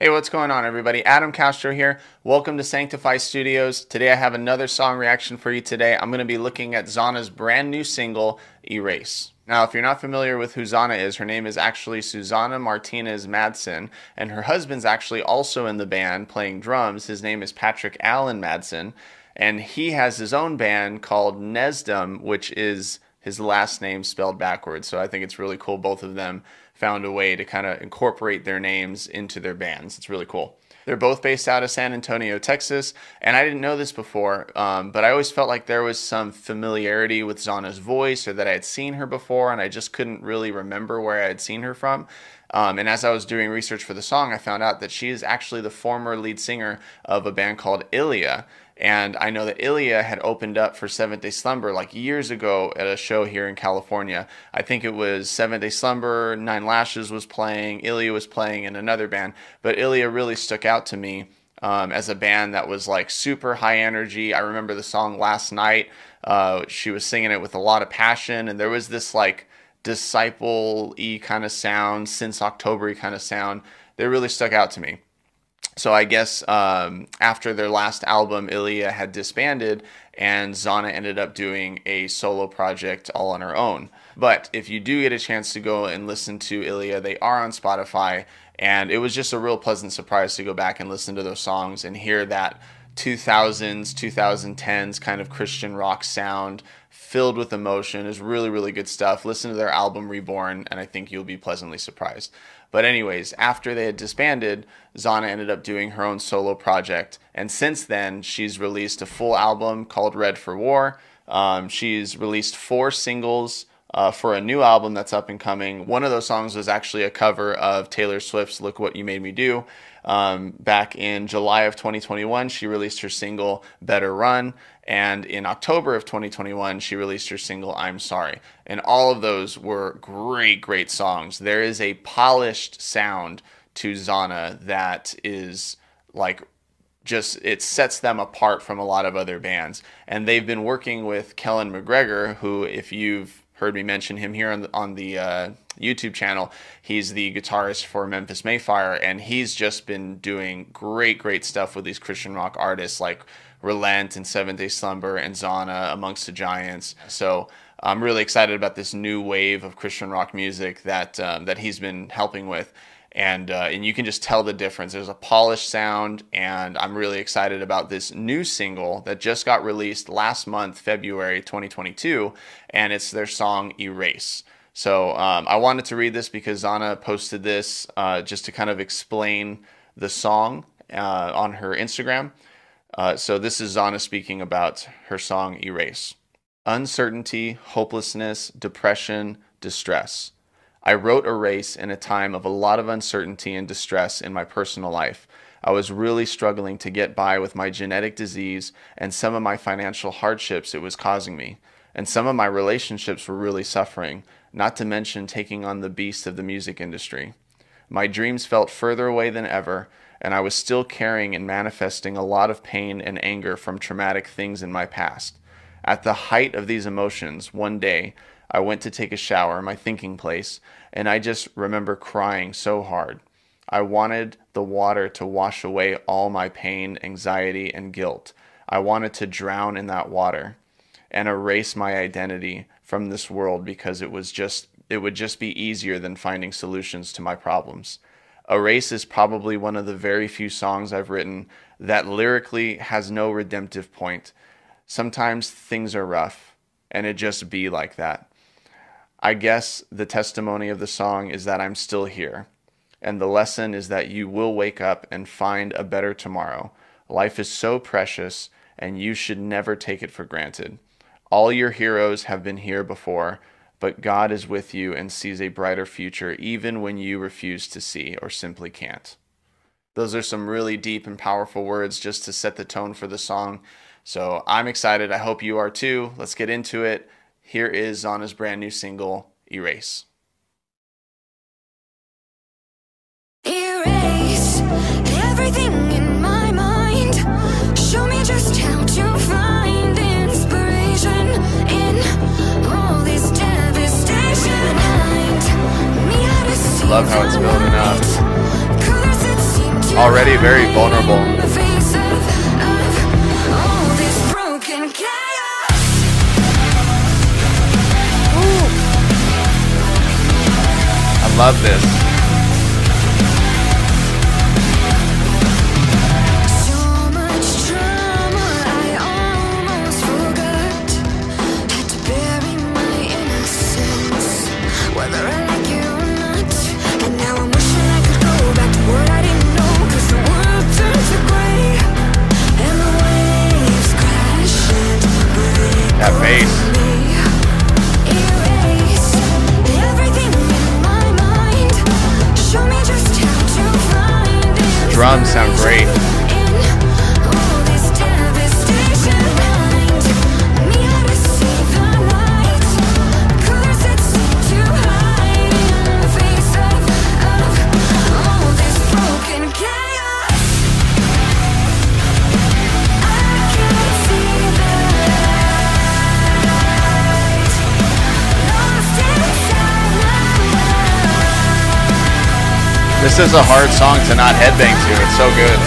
Hey, what's going on, everybody? Adam Castro here. Welcome to Sanctify Studios. Today I have another song reaction for you today. I'm going to be looking at Xana's brand new single, Erase. Now, if you're not familiar with who Xana is, her name is actually Susana Martinez Madsen, and her husband's actually also in the band playing drums. His name is Patrick Allen Madsen, and he has his own band called Nesdom, which is his last name spelled backwards. So I think it's really cool both of them found a way to kind of incorporate their names into their bands. It's really cool. They're both based out of San Antonio, Texas, and I didn't know this before, but I always felt like there was some familiarity with Xana's voice, or that I had seen her before, and I just couldn't really remember where I had seen her from. And as I was doing research for the song, I found out that she is actually the former lead singer of a band called Ilya. And I know that Ilya had opened up for Seventh Day Slumber like years ago at a show here in California. I think it was Seventh Day Slumber, Nine Lashes was playing, Ilya was playing in another band. But Ilya really stuck out to me as a band that was like super high energy. I remember the song Last Night. She was singing it with a lot of passion, and there was this like disciple-y kind of sound, Since October-y kind of sound. They really stuck out to me. So I guess after their last album, Ilya had disbanded, and Xana ended up doing a solo project all on her own. But if you do get a chance to go and listen to Ilya, they are on Spotify, and it was just a real pleasant surprise to go back and listen to those songs and hear that 2000s, 2010s kind of Christian rock sound filled with emotion. Is really, really good stuff. Listen to their album Reborn, and I think you'll be pleasantly surprised. But anyways, after they had disbanded, Xana ended up doing her own solo project, and since then she's released a full album called Red for War. She's released 4 singles for a new album that's up and coming. One of those songs was actually a cover of Taylor Swift's Look What You Made Me Do. Back in July of 2021, she released her single Better Run, and in October of 2021, she released her single I'm Sorry. And all of those were great, great songs. There is a polished sound to Xana that is like just, it sets them apart from a lot of other bands. And they've been working with Kellen McGregor, who, if you've heard me mention him here on the YouTube channel, he's the guitarist for Memphis Mayfire, and he's just been doing great, great stuff with these Christian rock artists like Relent and Seventh Day Slumber and Xana, Amongst the Giants. So I'm really excited about this new wave of Christian rock music that that he's been helping with. And you can just tell the difference. There's a polished sound, and I'm really excited about this new single that just got released last month, February 2022, and it's their song Erase. So I wanted to read this because Xana posted this just to kind of explain the song on her Instagram. So this is Xana speaking about her song Erase. Uncertainty, hopelessness, depression, distress. I wrote Erase in a time of a lot of uncertainty and distress in my personal life. I was really struggling to get by with my genetic disease and some of my financial hardships it was causing me. And some of my relationships were really suffering, not to mention taking on the beast of the music industry. My dreams felt further away than ever, and I was still carrying and manifesting a lot of pain and anger from traumatic things in my past. At the height of these emotions, one day, I went to take a shower, my thinking place, and I just remember crying so hard. I wanted the water to wash away all my pain, anxiety, and guilt. I wanted to drown in that water and erase my identity from this world because it would just be easier than finding solutions to my problems. Erase is probably one of the very few songs I've written that lyrically has no redemptive point. Sometimes things are rough, and it just be like that. I guess the testimony of the song is that I'm still here, and the lesson is that you will wake up and find a better tomorrow. Life is so precious, and you should never take it for granted. All your heroes have been here before, but God is with you and sees a brighter future even when you refuse to see or simply can't. Those are some really deep and powerful words just to set the tone for the song. So I'm excited. I hope you are too. Let's get into it. Here is Xana's brand new single, Erase. Erase everything in my mind. Show me just how to find inspiration in all this devastation. Me how to see Love how it's building up. colors that seem to Already very vulnerable. In the face of all this broken chaos. I love this. So much drama I almost forgot. Had to bury my innocence, whether I like it or not. And now I'm wishing I could go back to what I didn't know, 'cause the world turned to gray and the waves crash and break That bass. over me. Erase everything in my mind. Show me just how to find it. Drums sound great. This is a hard song to not headbang to. It's so good.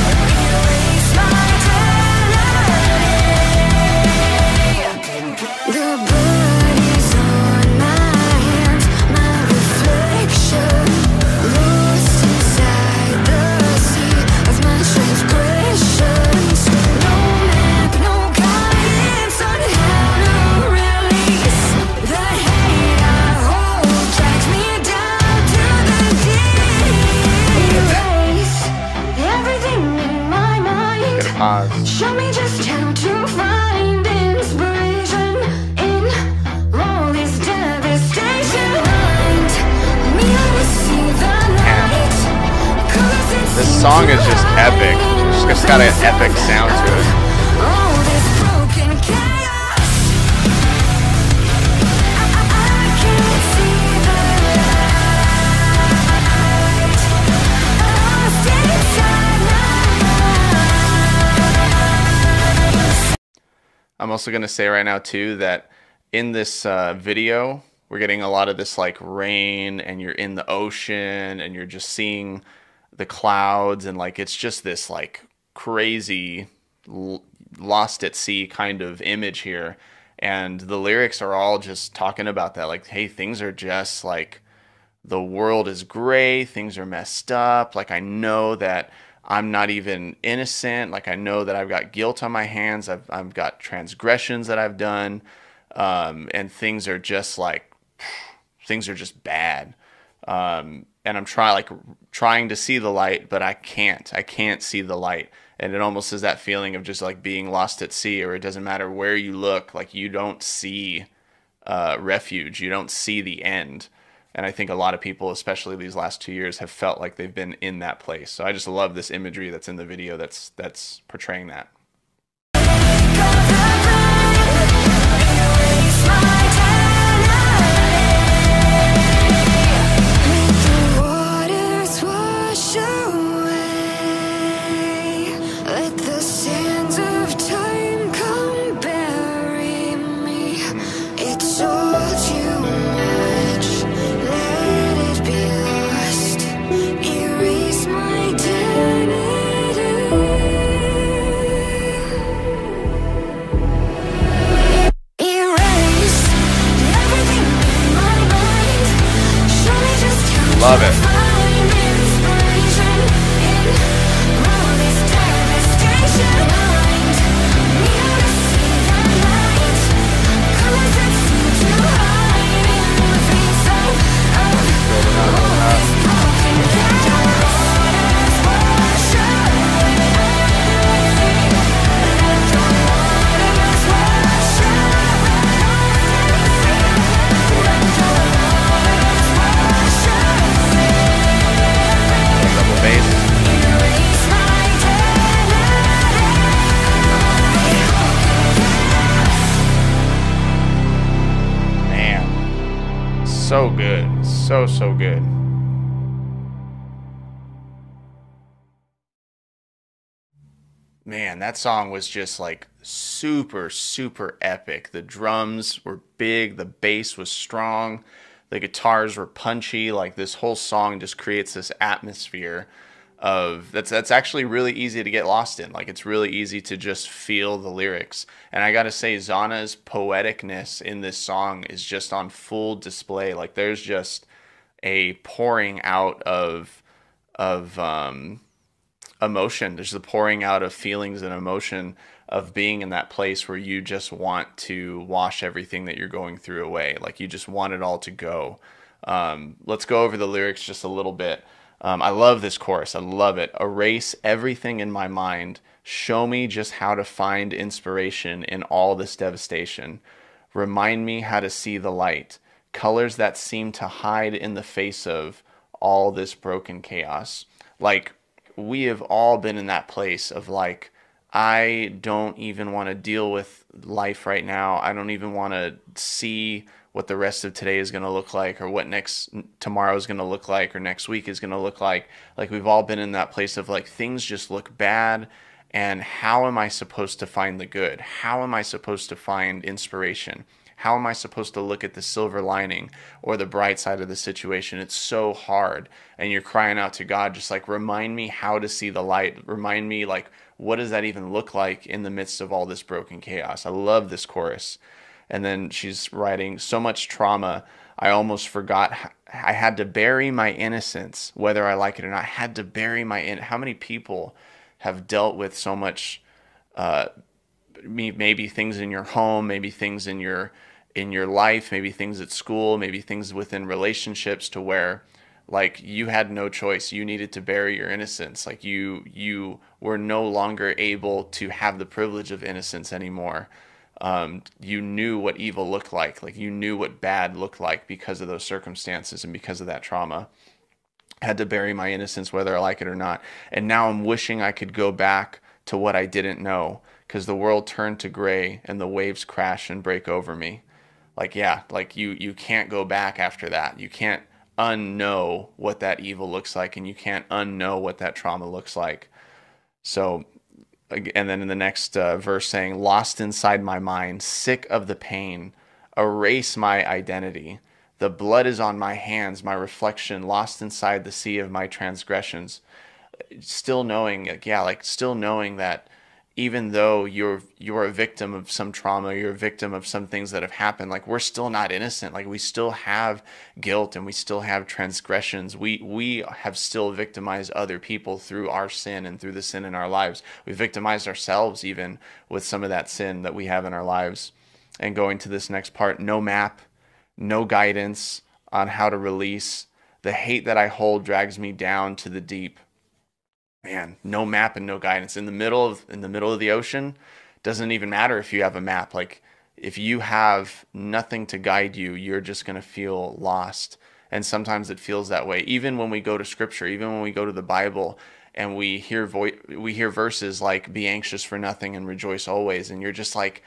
The blood is on my hands, my reflection lost inside the sea of my transgressions. No map, no guidance on how to release the hate I hold, drags me down to the deep. Erase everything in my mind. Good pause. Show me just how to find inspiration in all this devastation. Mind me to see the light, 'cause it's This song is just epic. It's just got an epic sound to it. all this broken chaos. I can't see the light. Lost inside my. I'm also going to say right now too that in this video we're getting a lot of this like rain, and you're in the ocean and you're just seeing the clouds, and like it's just this like crazy lost at sea kind of image here, and the lyrics are all just talking about that, like, hey, things are just like, the world is gray, things are messed up, like I know that I'm not even innocent, like I know that I've got guilt on my hands, I've got transgressions that I've done, and things are just like, things are just bad, and I'm trying to see the light, but I can't see the light, and it almost is that feeling of just like being lost at sea, or it doesn't matter where you look, like you don't see refuge, you don't see the end. And I think a lot of people, especially these last 2 years, have felt like they've been in that place. So I just love this imagery that's in the video that's portraying that. Erase my let the waters wash away. Let the sands of time come bury me. It's all too much. Let it be lost. Erase my identity. Erase everything in my mind. Show me just how Love to it. find inspiration in all this devastation. Mind me to see the light, 'cause it seems to hide in the face of all this broken chaos. Waters wash away. Let the waters wash away. Let the waters wash away. Double bass. Erase my Man, so good, so good. Man, that song was just like super epic. The drums were big, the bass was strong, the guitars were punchy. Like this whole song just creates this atmosphere that's actually really easy to get lost in. Like it's really easy to just feel the lyrics. And I got to say Zana's poeticness in this song is just on full display. Like there's just a pouring out of emotion. There's the pouring out of feelings and emotion of being in that place where you just want to wash everything that you're going through away. Like you just want it all to go. Let's go over the lyrics just a little bit. I love this chorus. I love it. Erase everything in my mind. Show me just how to find inspiration in all this devastation. Remind me how to see the light. Colors that seem to hide in the face of all this broken chaos. Like, we have all been in that place of like, I don't even want to deal with life right now. I don't even want to see what the rest of today is going to look like, or what tomorrow is going to look like, or next week is going to look like. Like we've all been in that place of like things just look bad, and how am I supposed to find the good? How am I supposed to find inspiration? How am I supposed to look at the silver lining or the bright side of the situation? It's so hard. And you're crying out to God, just like, remind me how to see the light. Remind me, like, what does that even look like in the midst of all this broken chaos? I love this chorus. And then she's writing, so much trauma, I almost forgot I had to bury my innocence, whether I like it or not. I had to bury how many people have dealt with so much, maybe things in your home, maybe things in your life, maybe things at school, maybe things within relationships, to where like you had no choice. You needed to bury your innocence. Like you were no longer able to have the privilege of innocence anymore. You knew what evil looked like. Like you knew what bad looked like because of those circumstances and because of that trauma. Had to bury my innocence, whether I like it or not. And now I'm wishing I could go back to what I didn't know, because the world turned to gray and the waves crash and break over me. Like, yeah, like you can't go back after that. You can't unknow what that evil looks like, and you can't unknow what that trauma looks like. So, and then in the next verse saying, lost inside my mind, sick of the pain, erase my identity. The blood is on my hands, my reflection, lost inside the sea of my transgressions. Still knowing, still knowing that even though you're a victim of some trauma, you're a victim of some things that have happened, like we're still not innocent. Like we still have guilt and we still have transgressions. We have still victimized other people through our sin and through the sin in our lives. We victimized ourselves even with some of that sin that we have in our lives. And going to this next part, no map, no guidance on how to release. The hate that I hold drags me down to the deep. Man, no map and no guidance in the middle of the ocean. Doesn't even matter if you have a map. Like if you have nothing to guide you, you're just going to feel lost. And sometimes it feels that way. Even when we go to scripture, even when we go to the Bible and we hear verses like be anxious for nothing and rejoice always, and you're just like,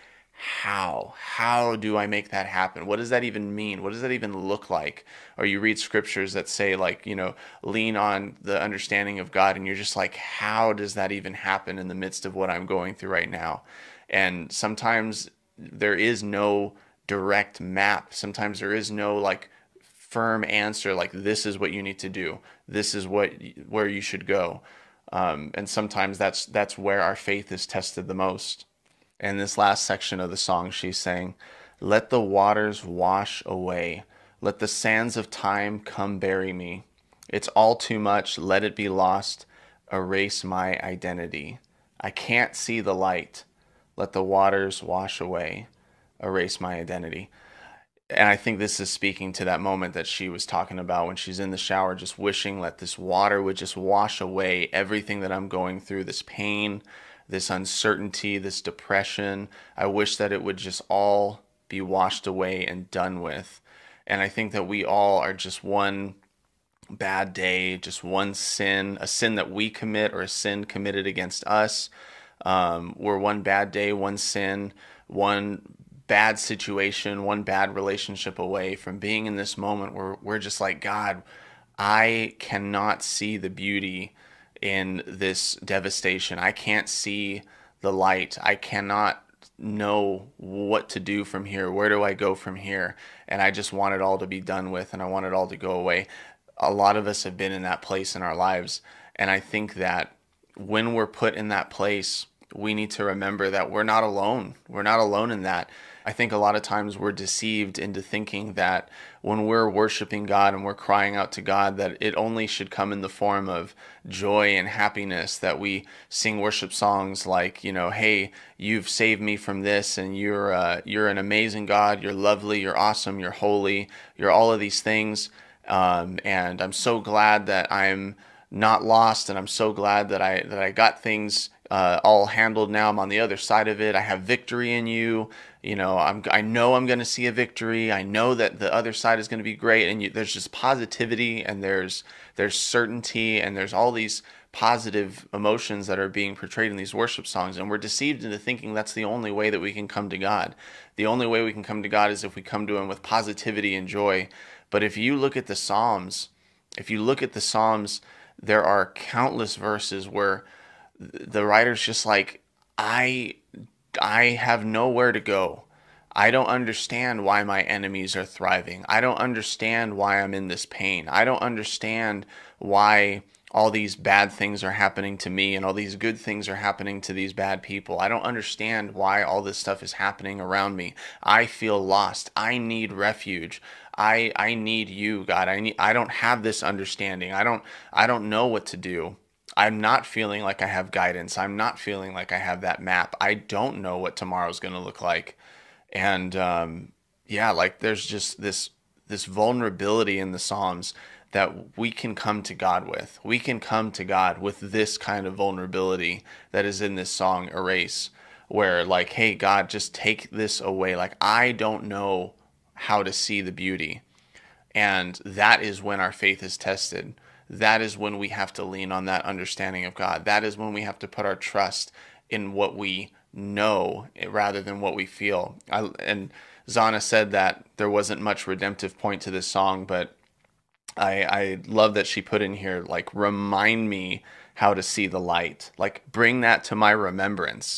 how do I make that happen? What does that even mean? What does that even look like? Or you read scriptures that say like, lean on the understanding of God, and you're just like, how does that even happen in the midst of what I'm going through right now? And sometimes there is no direct map. Sometimes there is no like firm answer, like this is what you need to do. This is where you should go. And sometimes that's where our faith is tested the most. In this last section of the song, she's saying, let the waters wash away. Let the sands of time come bury me. It's all too much. Let it be lost. Erase my identity. I can't see the light. Let the waters wash away. Erase my identity. And I think this is speaking to that moment that she was talking about when she's in the shower, just wishing that this water would just wash away everything that I'm going through, this pain, this uncertainty, this depression. I wish that it would just all be washed away and done with. And I think that we all are just one bad day, just one sin, a sin that we commit or a sin committed against us. We're one bad day, one sin, one bad situation, one bad relationship away from being in this moment where we're just like, God, I cannot see the beauty in this devastation. I can't see the light. I cannot know what to do from here. Where do I go from here? And I just want it all to be done with, and I want it all to go away. A lot of us have been in that place in our lives. And I think that when we're put in that place, we need to remember that we're not alone. We're not alone in that. I think a lot of times we're deceived into thinking that when we're worshiping God and we're crying out to God, that it only should come in the form of joy and happiness, that we sing worship songs like, hey, you've saved me from this, and you're an amazing God, you're lovely, you're awesome, you're holy, you're all of these things. And I'm so glad that I'm not lost, and I'm so glad that I got things all handled now. I'm on the other side of it. I have victory in you. I know I'm going to see a victory. I know that the other side is going to be great. And there's just positivity, and there's certainty, and there's all these positive emotions that are being portrayed in these worship songs. And we're deceived into thinking that's the only way that we can come to God. The only way we can come to God is if we come to Him with positivity and joy. But if you look at the Psalms, there are countless verses where the writer's just like, I have nowhere to go. I don't understand why my enemies are thriving. I don't understand why I'm in this pain. I don't understand why all these bad things are happening to me and all these good things are happening to these bad people. I don't understand why all this stuff is happening around me. I feel lost. I need refuge. I need you, God. I don't have this understanding. I don't know what to do. I'm not feeling like I have guidance. I'm not feeling like I have that map. I don't know what tomorrow's going to look like. And like there's just this vulnerability in the Psalms that we can come to God with. We can come to God with this kind of vulnerability that is in this song, Erase, where like, hey, God, just take this away. Like, I don't know how to see the beauty. And that is when our faith is tested. That is when we have to lean on that understanding of God. That is when we have to put our trust in what we know rather than what we feel. And Zana said that there wasn't much redemptive point to this song, but I love that she put in here, like, remind me how to see the light. Like, bring that to my remembrance.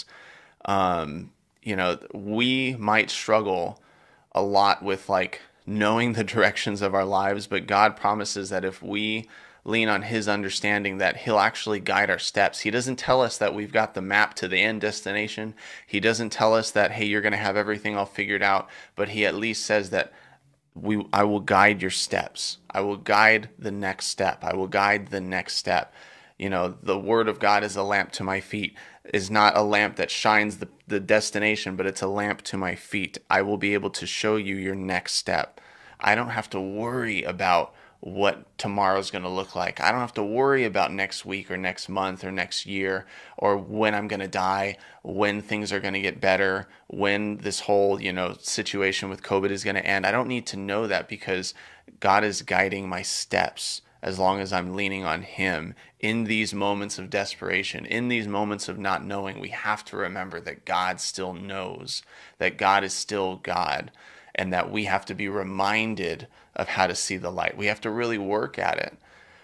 We might struggle a lot with, like, knowing the directions of our lives, but God promises that if we lean on His understanding, that He'll actually guide our steps. He doesn't tell us that we've got the map to the end destination. He doesn't tell us that, hey, you're going to have everything all figured out, but He at least says that I will guide your steps. I will guide the next step. I will guide the next step. The Word of God is a lamp to my feet, is not a lamp that shines the destination, but it's a lamp to my feet. I will be able to show you your next step. I don't have to worry about what tomorrow's going to look like. I don't have to worry about next week or next month or next year or when I'm going to die, when things are going to get better, when this whole, situation with COVID is going to end. I don't need to know that because God is guiding my steps as long as I'm leaning on Him. In these moments of desperation, in these moments of not knowing, we have to remember that God still knows, that God is still God, and that we have to be reminded of how to see the light. We have to really work at it.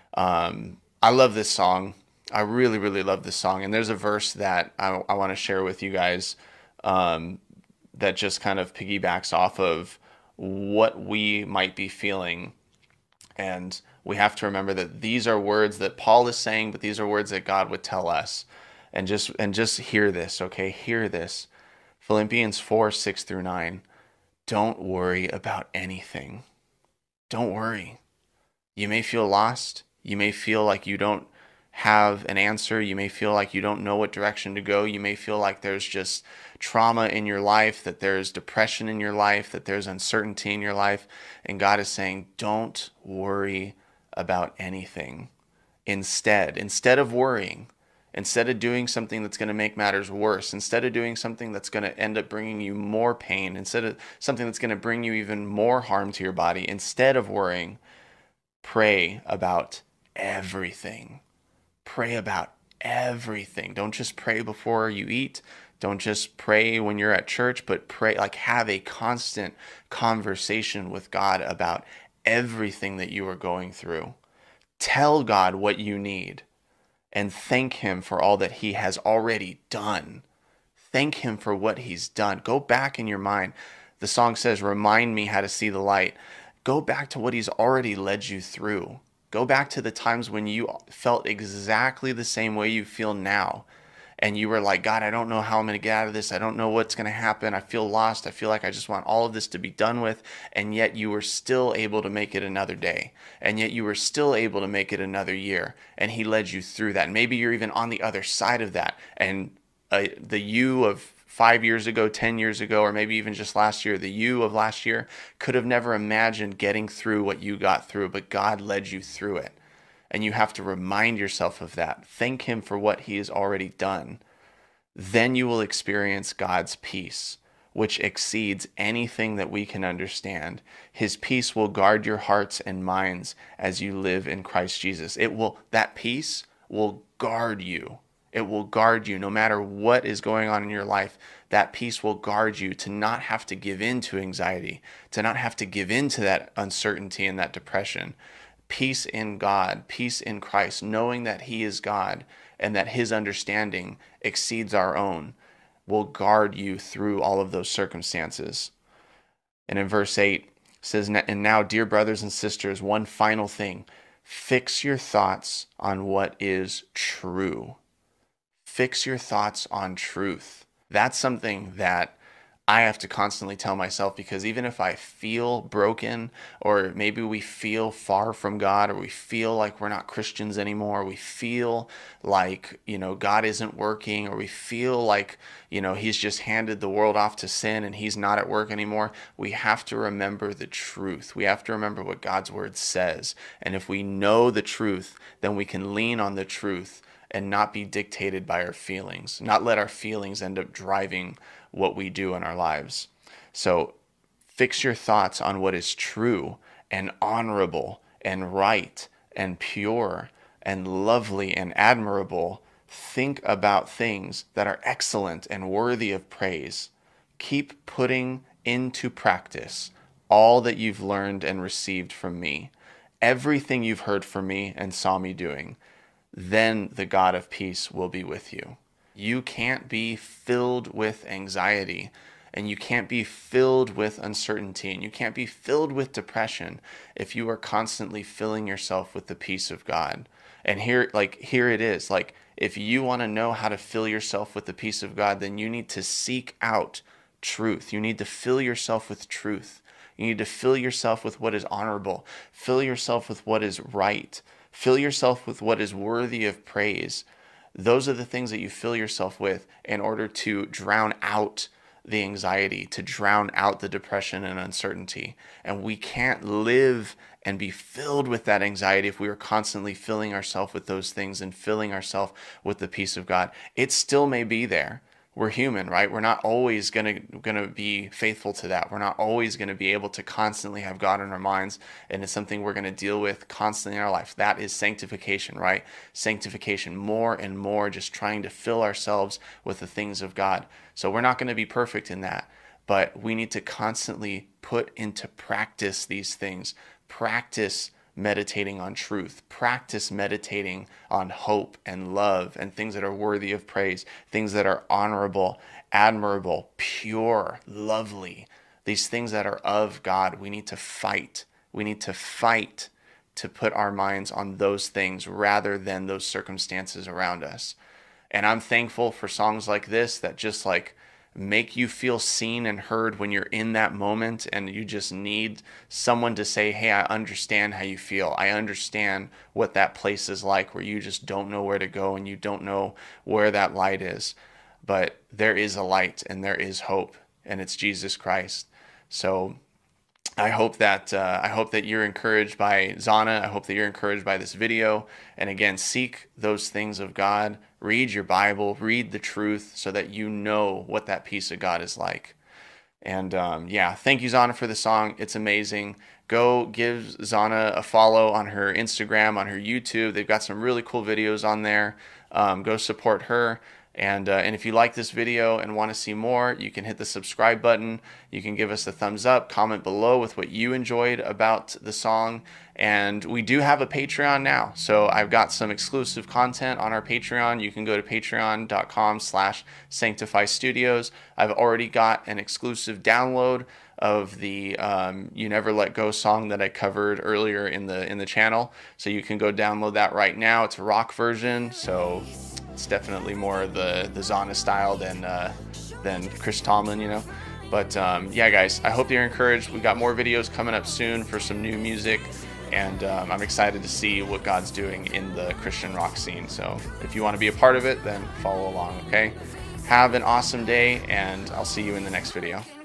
I love this song. I really, really love this song. And there's a verse that I want to share with you guys that just kind of piggybacks off of what we might be feeling. And we have to remember that these are words that Paul is saying, but these are words that God would tell us. And just hear this, okay? Hear this. Philippians 4:6-9. Don't worry about anything. Don't worry. You may feel lost. You may feel like you don't have an answer. You may feel like you don't know what direction to go. You may feel like there's just trauma in your life, that there's depression in your life, that there's uncertainty in your life. And God is saying, don't worry about anything. Instead of worrying, instead of doing something that's going to make matters worse, instead of doing something that's going to end up bringing you more pain, instead of something that's going to bring you even more harm to your body, instead of worrying, pray about everything. Pray about everything. Don't just pray before you eat. Don't just pray when you're at church, but pray, like, have a constant conversation with God about everything that you are going through. Tell God what you need and thank Him for all that He has already done. Thank Him for what He's done. Go back in your mind. The song says, remind me how to see the light. Go back to what He's already led you through. Go back to the times when you felt exactly the same way you feel now. And you were like, God, I don't know how I'm going to get out of this. I don't know what's going to happen. I feel lost. I feel like I just want all of this to be done with. And yet you were still able to make it another day. And yet you were still able to make it another year. And he led you through that. And maybe you're even on the other side of that. And the you of 5 years ago, 10 years ago, or maybe even just last year, the you of last year could have never imagined getting through what you got through, but God led you through it. And you have to remind yourself of that. Thank him for what he has already done. Then you will experience God's peace, which exceeds anything that we can understand. His peace will guard your hearts and minds as you live in Christ Jesus. That peace will guard you. It will guard you no matter what is going on in your life. That peace will guard you to not have to give in to anxiety, to not have to give in to that uncertainty and that depression. Peace in God, peace in Christ, knowing that he is God and that his understanding exceeds our own, will guard you through all of those circumstances. And in verse 8, it says, and now, dear brothers and sisters, one final thing. Fix your thoughts on what is true. Fix your thoughts on truth. That's something that I have to constantly tell myself, because even if I feel broken, or maybe we feel far from God, or we feel like we're not Christians anymore, we feel like, God isn't working, or we feel like, he's just handed the world off to sin and he's not at work anymore, we have to remember the truth. We have to remember what God's word says. And if we know the truth, then we can lean on the truth and not be dictated by our feelings, not let our feelings end up driving what we do in our lives. So fix your thoughts on what is true and honorable and right and pure and lovely and admirable. Think about things that are excellent and worthy of praise. Keep putting into practice all that you've learned and received from me, everything you've heard from me and saw me doing. Then the God of peace will be with you. You can't be filled with anxiety, and you can't be filled with uncertainty, and you can't be filled with depression if you are constantly filling yourself with the peace of God. And here it is. If you want to know how to fill yourself with the peace of God, then you need to seek out truth. You need to fill yourself with truth. You need to fill yourself with what is honorable. Fill yourself with what is right. Fill yourself with what is worthy of praise. Those are the things that you fill yourself with in order to drown out the anxiety, to drown out the depression and uncertainty. And we can't live and be filled with that anxiety if we are constantly filling ourselves with those things and filling ourselves with the peace of God. It still may be there. We're human, right? We're not always gonna be faithful to that. We're not always gonna be able to constantly have God in our minds, and it's something we're gonna deal with constantly in our life. That is sanctification, right? Sanctification, more and more, just trying to fill ourselves with the things of God. So we're not gonna be perfect in that, but we need to constantly put into practice these things. Practice meditating on truth, practice meditating on hope and love and things that are worthy of praise, things that are honorable, admirable, pure, lovely, these things that are of God. We need to fight. We need to fight to put our minds on those things rather than those circumstances around us. And I'm thankful for songs like this that just make you feel seen and heard when you're in that moment, and you just need someone to say, hey, I understand how you feel. I understand what that place is like where you just don't know where to go and you don't know where that light is. But there is a light and there is hope, and it's Jesus Christ. So I hope that you're encouraged by Zana. I hope that you're encouraged by this video. And again, seek those things of God. Read your Bible. Read the truth so that you know what that peace of God is like. And thank you, Zana, for the song. It's amazing. Go give Zana a follow on her Instagram, on her YouTube. They've got some really cool videos on there. Go support her. And if you like this video and want to see more, you can hit the subscribe button. You can give us a thumbs up, comment below with what you enjoyed about the song. And we do have a Patreon now. So I've got some exclusive content on our Patreon. You can go to patreon.com/sanctifystudios. I've already got an exclusive download of the You Never Let Go song that I covered earlier in the channel. So you can go download that right now. It's a rock version, so it's definitely more the Zana style than Chris Tomlin, you know. But yeah, guys, I hope you're encouraged. We got more videos coming up soon for some new music, and I'm excited to see what God's doing in the Christian rock scene. So if you want to be a part of it, then follow along, okay? Have an awesome day, and I'll see you in the next video.